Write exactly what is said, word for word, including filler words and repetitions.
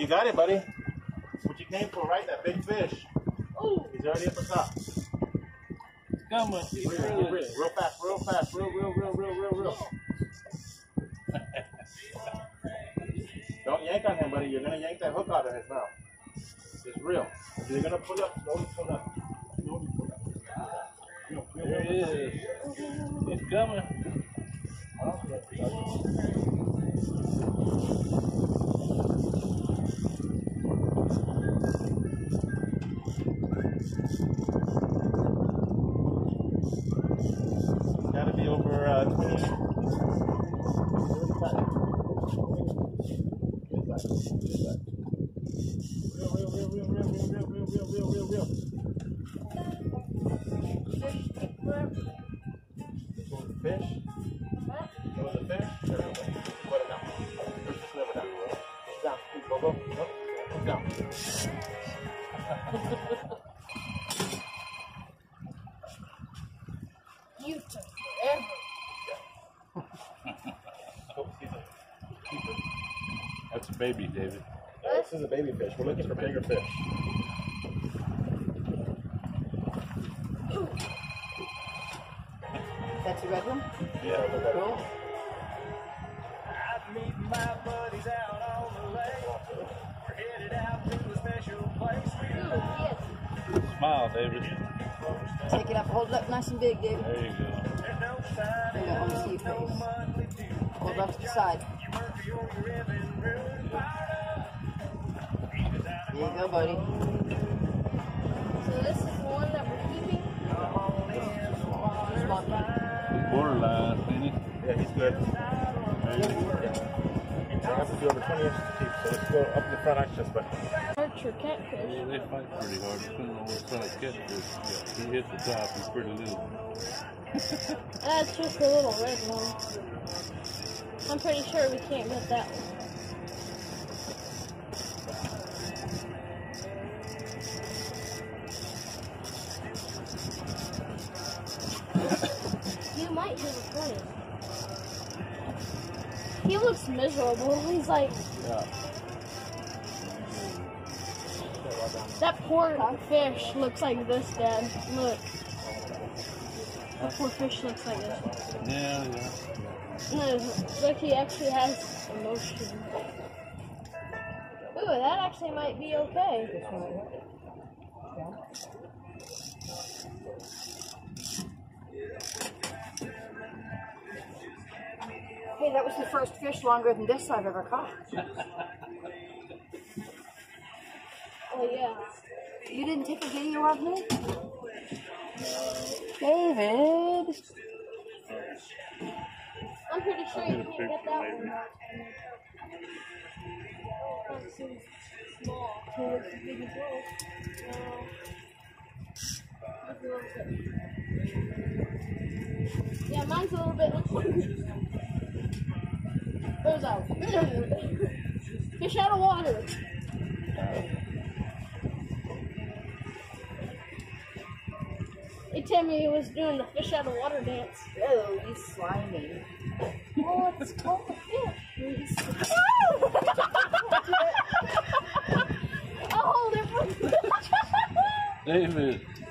You got it, buddy. What you came for, right? That big fish. Oh, he's already at the top. Come on, keep real, real, real fast, real fast, real, real, real, real, real, real. Don't yank on him, buddy. You're gonna yank that hook out of his mouth. It's real. If you're gonna pull up, slowly pull up. Slowly pull up. There he is. He's coming. It's gotta be over uh, twenty. Real, real, real, real, real, real, real, real, real, real, real, real. Fish? That was a fish? There we go. Put it down. Push this lever down. Push down. Go, go. Go. Push down. you took forever. That's a baby, David. Yeah, this is a baby fish. We're looking for bigger fish. That's a red one? Yeah, we're better. Cool. I'd meet my buddies out on the lake. We're headed out to a special place. Smile, David. Take it up, hold it up nice and big, David. There you go. There's no sign. There you go, I want to see your face. Hold it up to the side. There you go, buddy. So this is the one that we're keeping? Borderline, ain't it? Yeah, he's good. Yeah. I have to do over twenty inches to keep, so let's go up the front actions, but. Arch or catfish? Yeah, they fight pretty hard, depending on what kind of catfish. Yeah, he hit the top, he's pretty little. That's just a little red one. I'm pretty sure we can't get that one. You might hit a twenty. He looks miserable. He's like, Yeah. that poor fish looks like this, Dad. Look. That poor fish looks like this. Yeah, yeah. No, look, he actually has emotion. Ooh, that actually might be okay. Hey, that was the first fish longer than this I've ever caught. Oh, yeah. You didn't take a video of me? David! I'm pretty sure you can't get that one. Oh, it seems small. It looks big as well. No. That's a little bit. Yeah, mine's a little bit. There's out. Fish out of water. Hey, Timmy was doing the fish out of water dance. Oh, he's slimy. Oh, it's called a fish. Oh, they're David.